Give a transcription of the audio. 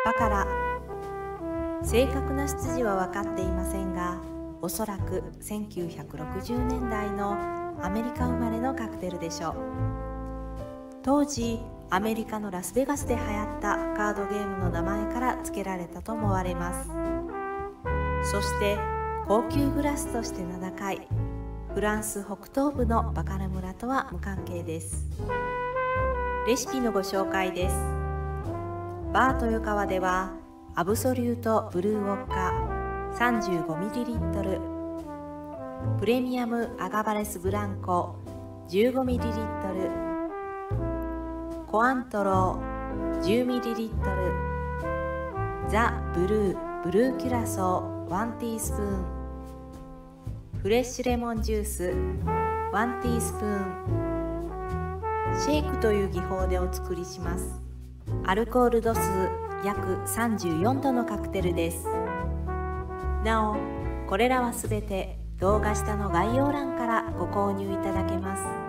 バカラ。正確な出自は分かっていませんが、おそらく1960年代のアメリカ生まれのカクテルでしょう。当時アメリカのラスベガスで流行ったカードゲームの名前から付けられたと思われます。そして高級グラスとして名高いフランス北東部のバカラ村とは無関係です。レシピのご紹介です。バー豊川ではアブソリュートブルーウォッカ 35ml、 プレミアムアガバレスブランコ 15ml、 コアントロー 10ml、 ザ・ブルーキュラソー1ティースプーン、フレッシュレモンジュース1ティースプーン。シェイクという技法でお作りします。アルコール度数約34度のカクテルです。なお、これらはすべて動画下の概要欄からご購入いただけます。